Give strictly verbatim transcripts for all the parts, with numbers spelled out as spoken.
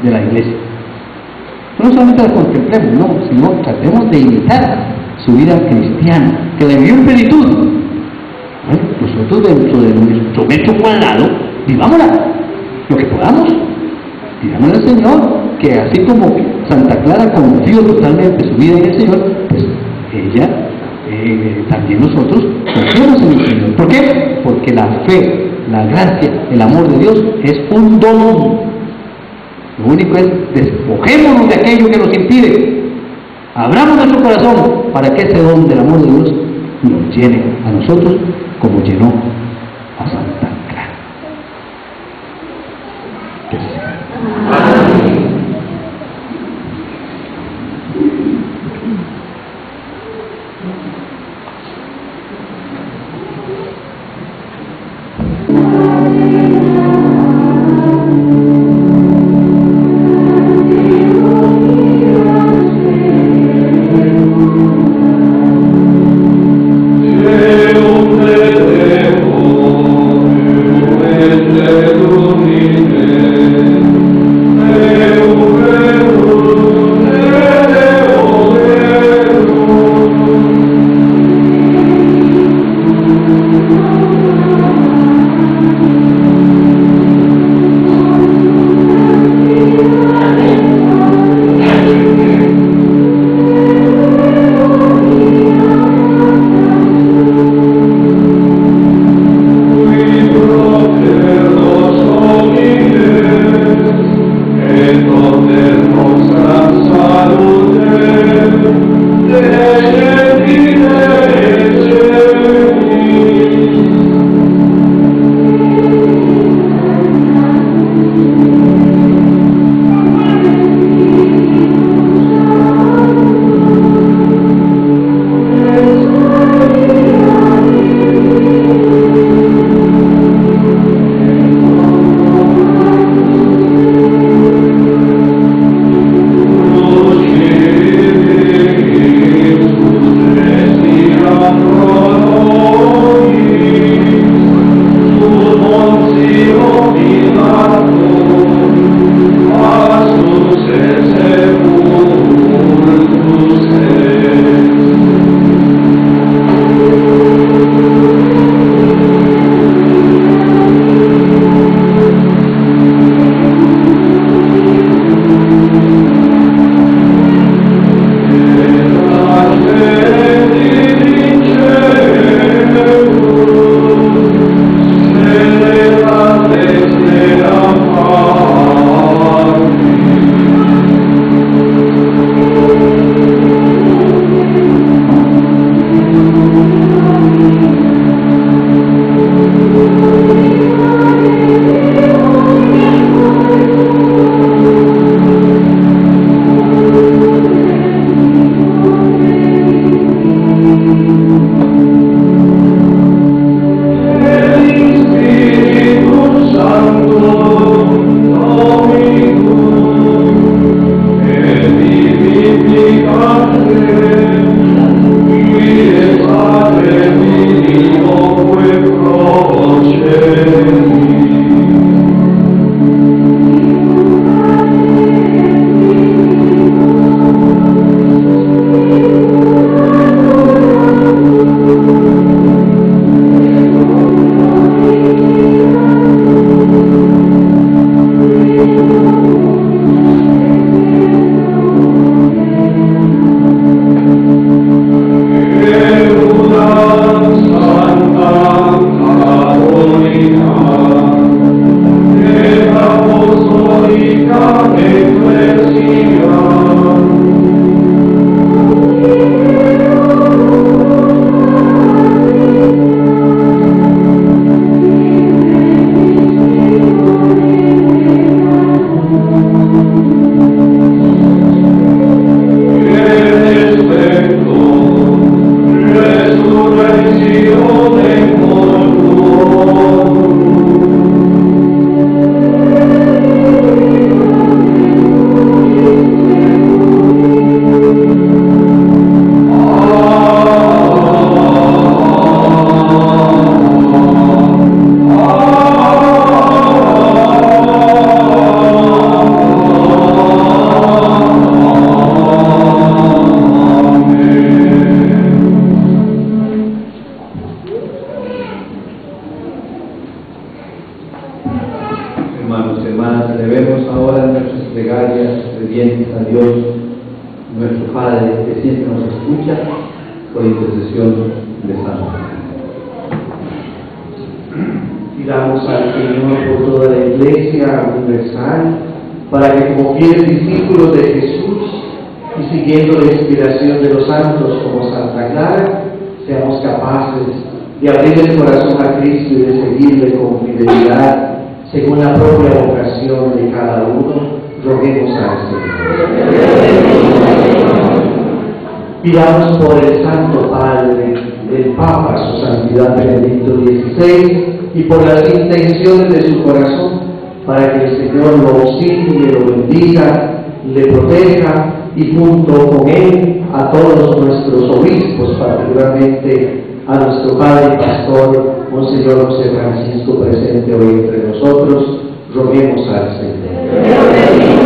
de la iglesia. No solamente la contemplemos, no, sino tratemos de imitar su vida cristiana, que la vivió en plenitud. Bueno, nosotros dentro de nuestro metro cuadrado, vivámosla, lo que podamos. Digámosle al Señor que así como Santa Clara confió totalmente su vida en el Señor, pues ella, eh, también nosotros, confiamos en el Señor. ¿Por qué? Porque la fe, la gracia, el amor de Dios es un don. Lo único es despojémonos de aquello que nos impide. Abramos nuestro corazón para que ese don del amor de Dios nos llene a nosotros como llenó a Santa Clara. Que sea. Amen. Señor, elevemos ahora nuestras plegarias obedientes a Dios, nuestro Padre, que siempre nos escucha, por intercesión de Santo. Pidamos al Señor por toda la Iglesia universal, para que como fieles discípulos de Jesús y siguiendo la inspiración de los santos como Santa Clara, seamos capaces de abrir el corazón a Cristo y de seguirle con fidelidad, según la propia vocación de cada uno. Roguemos al Señor. Pidamos por el Santo Padre, el Papa, su Santidad Benedicto dieciséis, y por las intenciones de su corazón, para que el Señor lo auxilie, lo bendiga, le proteja, y junto con él a todos nuestros obispos, particularmente a nuestro Padre y Pastor, Monseñor José Francisco, presente hoy entre nosotros. Roguemos al Señor.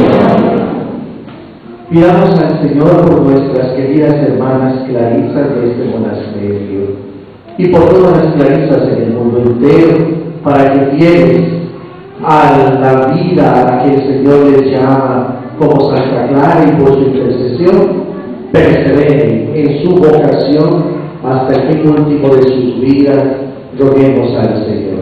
Pidamos al Señor por nuestras queridas hermanas clarisas de este monasterio y por todas las clarisas en el mundo entero, para que fieles a la vida a la que el Señor les llama como Santa Clara y por su intercesión, perseveren en su vocación hasta el fin último de sus vidas. Roguemos al Señor.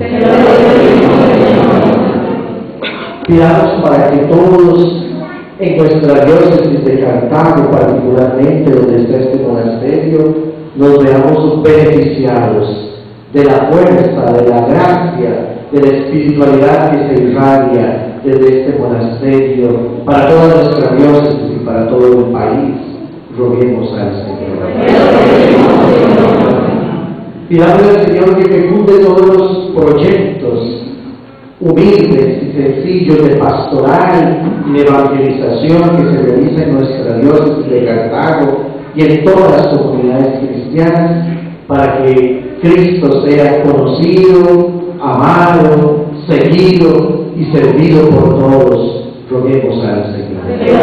Pidamos para que todos en nuestra diócesis de Cartago, particularmente donde está este monasterio, nos veamos beneficiados de la fuerza, de la gracia, de la espiritualidad que se irradia desde este monasterio para toda nuestra diócesis y para todo el país. Roguemos al Señor. Pidamos al Señor que fecunde todos los proyectos humildes y sencillos de pastoral y de evangelización que se realiza en nuestra diócesis de Cartago y en todas las comunidades cristianas, para que Cristo sea conocido, amado, seguido y servido por todos. Roguemos al Señor.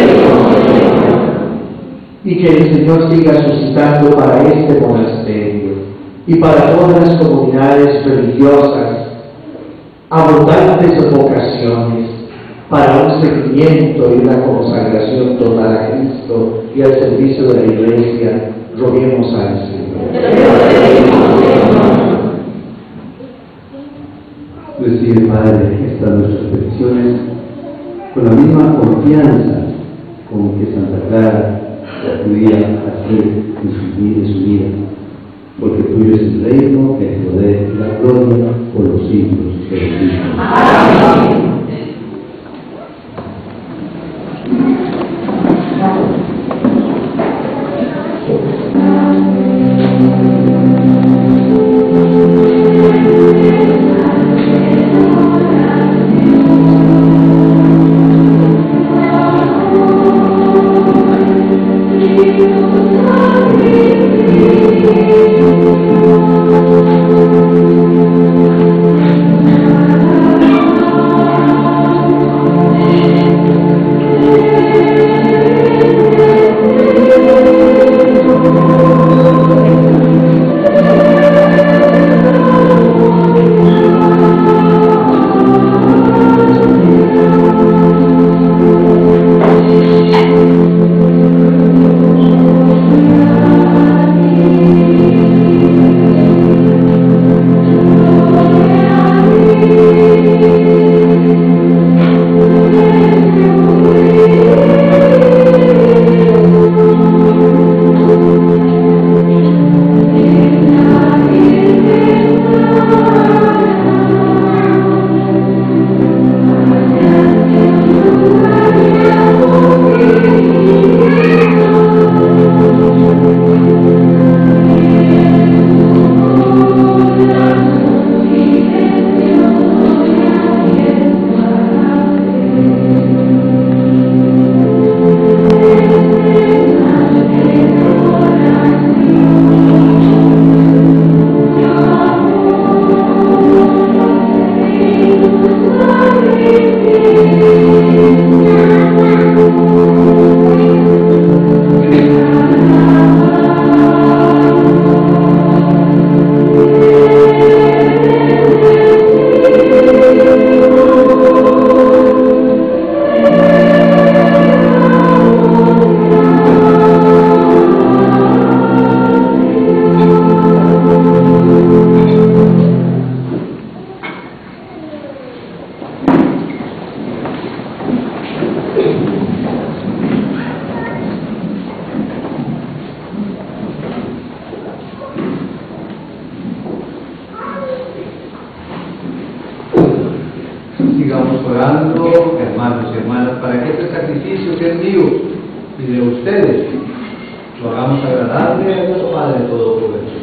Y que el Señor siga suscitando para este monasterio y para todas las comunidades religiosas abundantes vocaciones para un seguimiento y una consagración total a Cristo y al servicio de la Iglesia. Roguemos al Señor. Recibe, Padre, estas nuestras peticiones con la misma confianza con que Santa Clara acudía a hacer en su vida, en su vida, porque tuyo es el reino, el poder y la gloria por los siglos de los siglos. Amén. Thank you. hermanos y hermanas, para que este sacrificio que es mío y de ustedes lo hagamos agradable a Dios Padre Todopoderoso.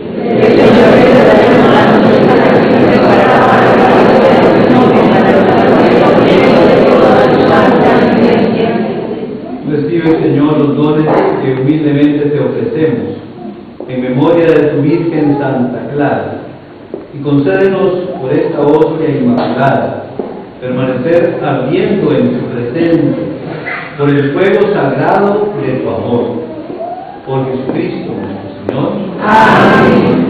Recibe, Señor, los dones que humildemente te ofrecemos en memoria de tu Virgen Santa Clara, y concédenos por esta hostia inmaculada permanecer ardiendo en tu presencia por el fuego sagrado de tu amor. Por Jesucristo nuestro Señor. Amén.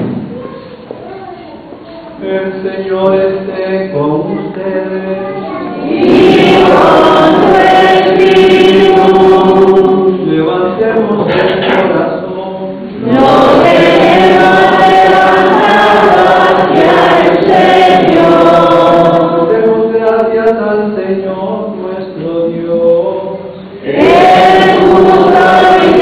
El Señor esté con ustedes. Y con tu espíritu. Levantemos el corazón. Lo tenemos levantado hacia el Señor. Demos gracias al Señor nuestro Dios. Es justo y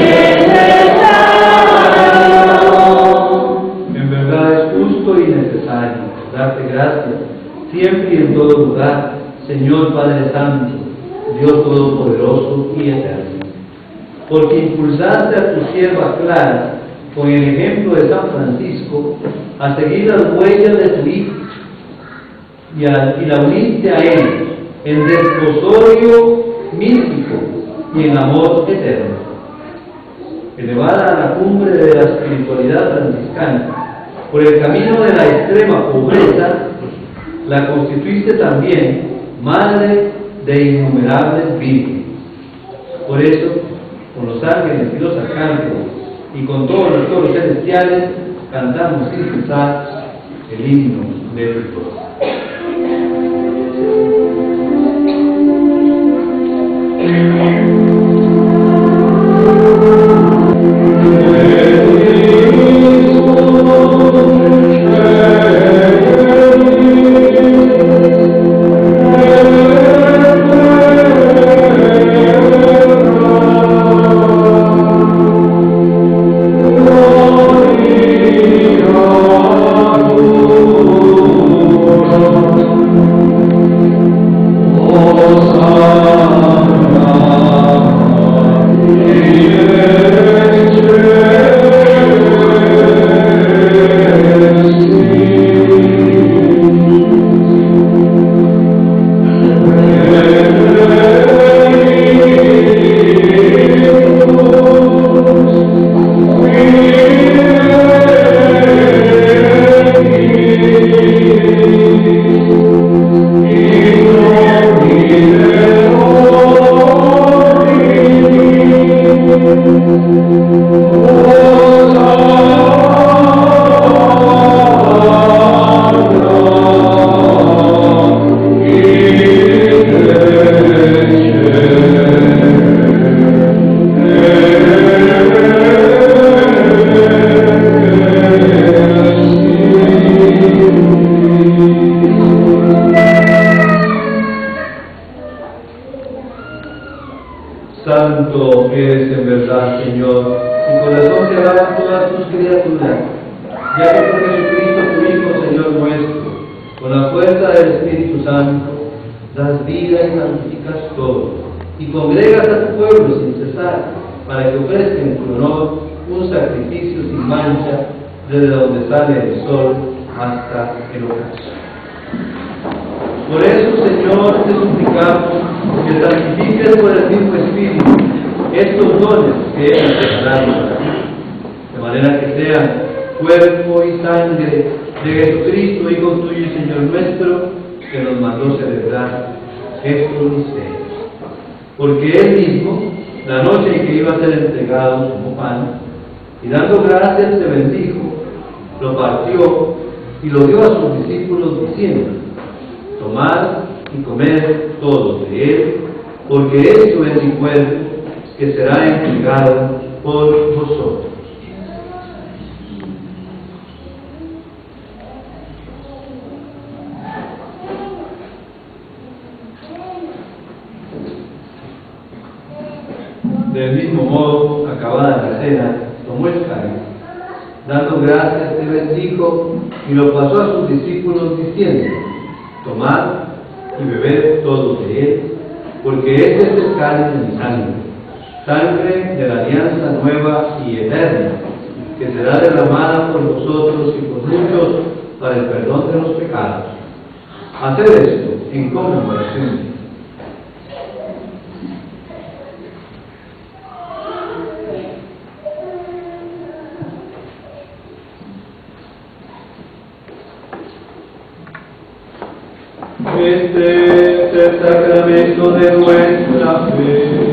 en verdad es justo y necesario darte gracias siempre y en todo lugar, Señor Padre Santo, Dios Todopoderoso y Eterno, porque impulsaste a tu sierva Clara con el ejemplo de San Francisco a seguir las huellas de tu Hijo y, a, y la uniste a él en desposorio místico y en amor eterno. Elevada a la cumbre de la espiritualidad franciscana, por el camino de la extrema pobreza, la constituiste también madre de innumerables vírgenes. Por eso, con los ángeles y los arcángeles, y con todos los coros celestiales, cantamos sin cesar el himno de tu gloria. Santo eres en verdad, Señor, tu corazón se alaban todas tus criaturas, ya que por Jesucristo tu Hijo, Señor nuestro, con la fuerza del Espíritu Santo, das vida y santificas todo, y congregas a tu pueblo sin cesar, para que ofrezca en tu honor un sacrificio sin mancha, desde donde sale el sol hasta el ocaso. Por eso, Señor, te suplicamos que santifiques por el mismo Espíritu estos dones que hemos preparado para ti, de manera que sean cuerpo y sangre de Jesucristo, Hijo tuyo y Señor nuestro, que nos mandó celebrar estos misterios. Porque Él mismo, la noche en que iba a ser entregado como pan, y dando gracias se bendijo, lo partió y lo dio a sus discípulos diciendo: tomad y comed todos de él, porque esto es mi cuerpo, que será entregado por vosotros. Del mismo modo, acabada la cena, tomó el cáliz, dando gracias se bendijo y lo pasó a sus discípulos diciendo: tomad y bebed todos de él, porque este es el cáliz de mi sangre, sangre de la alianza nueva y eterna, que será derramada por vosotros y por muchos para el perdón de los pecados. Haced esto en conmemoración mía. Este es el sacramento de nuestra fe.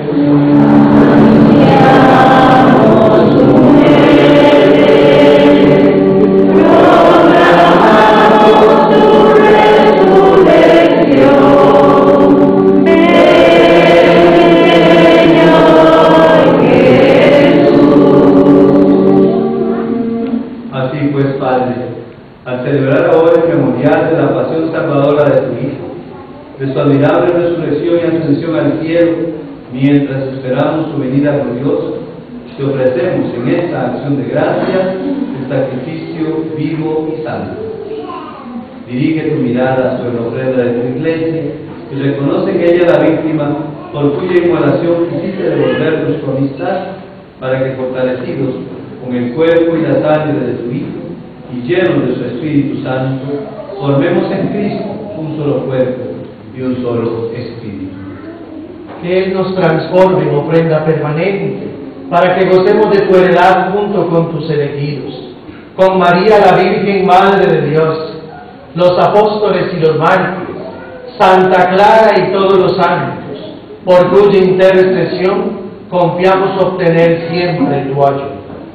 Así pues, Padre, al celebrar ahora el memorial de la pasión salvadora de tu Hijo, de su admirable resurrección y ascensión al cielo, mientras esperamos su venida gloriosa, te ofrecemos en esta acción de gracias el sacrificio vivo y santo. Dirige tu mirada sobre la ofrenda de tu iglesia y reconoce en ella la víctima por cuya inmolación quisiste devolvernos tu amistad, para que fortalecidos con el cuerpo y la sangre de tu Hijo y llenos de su Espíritu Santo, formemos en Cristo un solo cuerpo y un solo Espíritu. Que Él nos transforme en ofrenda permanente, para que gocemos de tu heredad junto con tus elegidos, con María la Virgen Madre de Dios, los apóstoles y los mártires, Santa Clara y todos los santos, por cuya intercesión confiamos obtener siempre tu ayuda.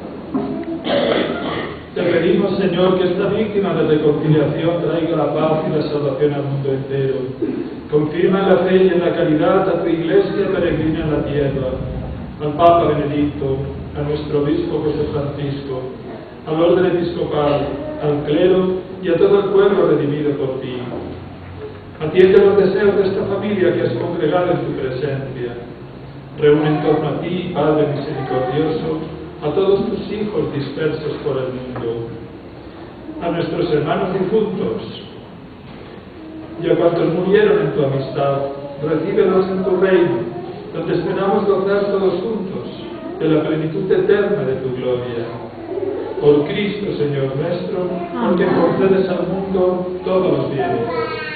Te pedimos, Señor, que esta víctima de reconciliación traiga la paz y la salvación al mundo entero. Confirma en la fe y en la caridad a tu Iglesia peregrina en la tierra, al Papa Benedicto, a nuestro Obispo José Francisco, al orden episcopal, al clero y a todo el pueblo redimido por ti. Atiende los deseos de esta familia que has congregado en tu presencia. Reúne en torno a ti, Padre misericordioso, a todos tus hijos dispersos por el mundo, a nuestros hermanos difuntos y a cuantos murieron en tu amistad, recíbelos en tu reino, donde esperamos gozar todos juntos de la plenitud eterna de tu gloria. Por Cristo, Señor nuestro, porque concedes al mundo todos los bienes.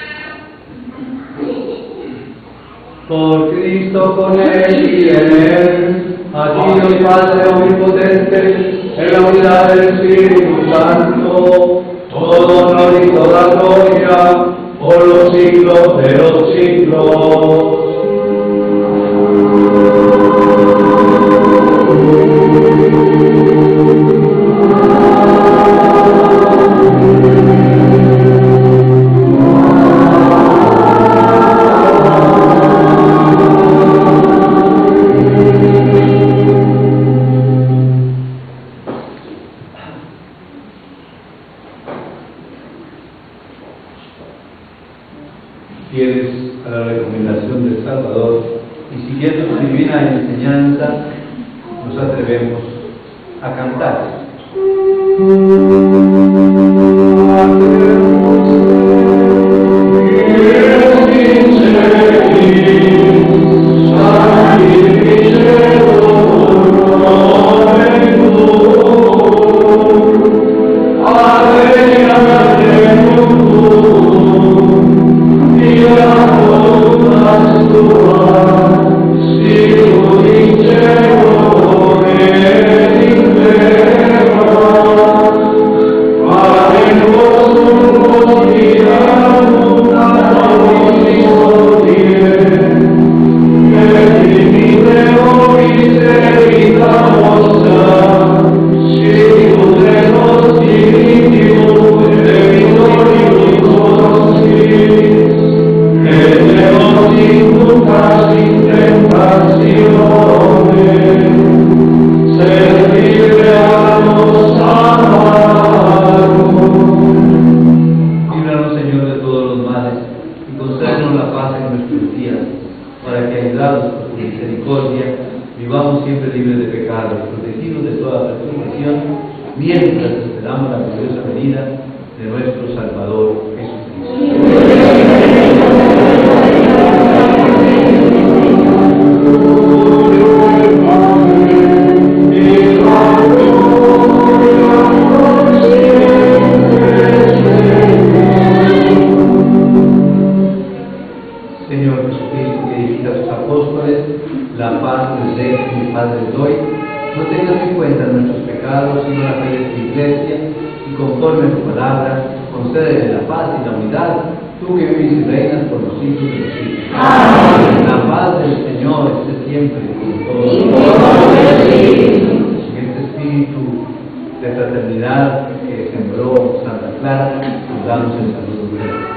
Por Cristo, con Él y en Él, a ti, Dios Padre omnipotente, en la unidad del Espíritu Santo, todo honor y toda gloria, por los siglos de los siglos. Fieles a la recomendación del Salvador y siguiendo su divina enseñanza, nos atrevemos a cantar. Mientras esperamos la gloriosa venida de nuestro Salvador Jesucristo. apóstoles, la paz les dejo, mi paz les doy. No tengas en cuenta nuestros pecados, sino la fe de tu iglesia, y conforme a tu palabra, concédele la paz y la unidad, tú que vives y reinas por los siglos de los siglos. Amén. La paz del Señor esté siempre con todos. En este espíritu de fraternidad que sembró Santa Clara, nos damos el saludo de Dios.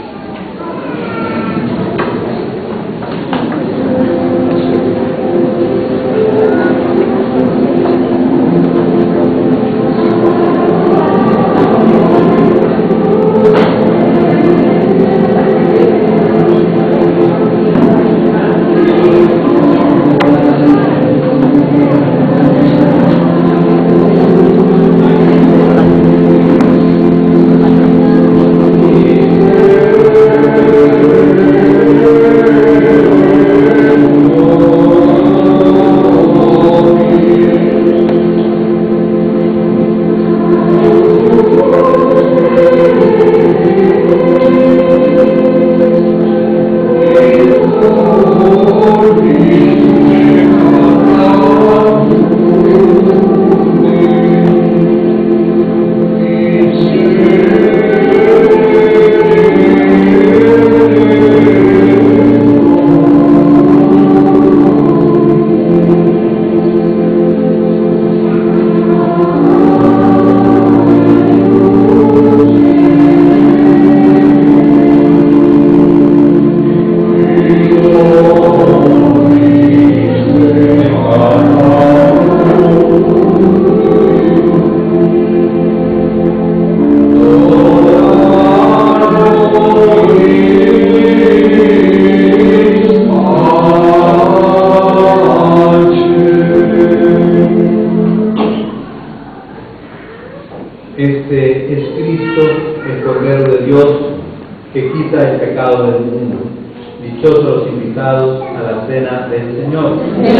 Este es Cristo, el Cordero de Dios, que quita el pecado del mundo. Dichosos los invitados a la cena del Señor.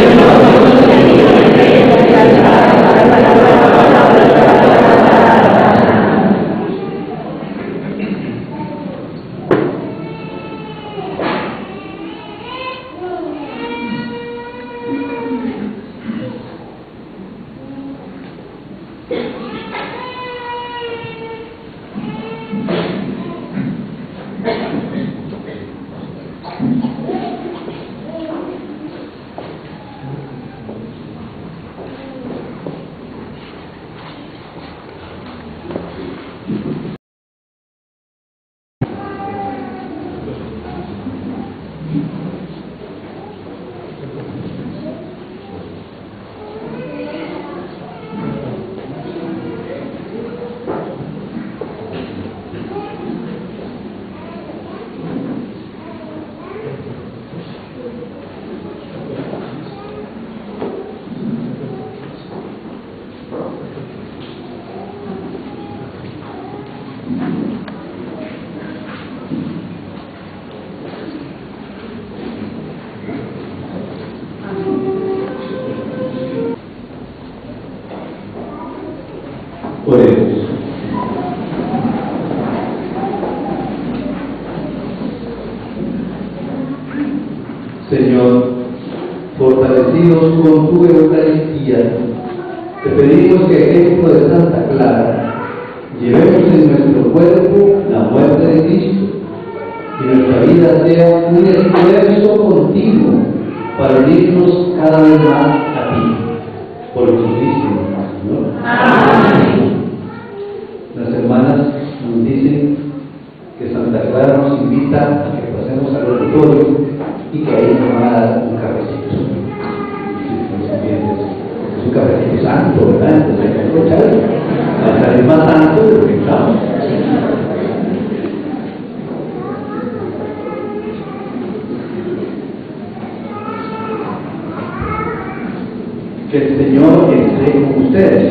Oremos. Señor, fortalecidos con tu Eucaristía, te pedimos que, ejemplo de Santa Clara, llevemos en nuestro cuerpo la muerte de Cristo y nuestra vida sea un esfuerzo continuo para unirnos cada vez más a ti. Por Jesucristo, Señor. Amén. Las hermanas nos dicen que Santa Clara nos invita a que pasemos al oratorio y que ahí nos va a dar un cafecito. Es un cafecito santo, ¿verdad? Entonces hay que aprovechar la carisma santo de lo que estamos. Que el Señor esté con ustedes.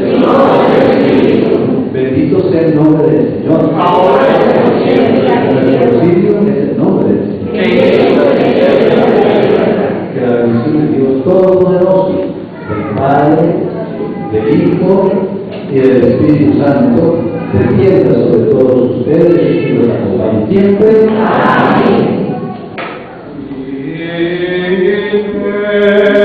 Bendito sea el nombre del Señor. Nuestro auxilio es el nombre del Señor. Que la bendición de Dios Todopoderoso, del Padre, del Hijo y del Espíritu Santo, descienda sobre todos ustedes y los acompañe siempre. Amén. Amén.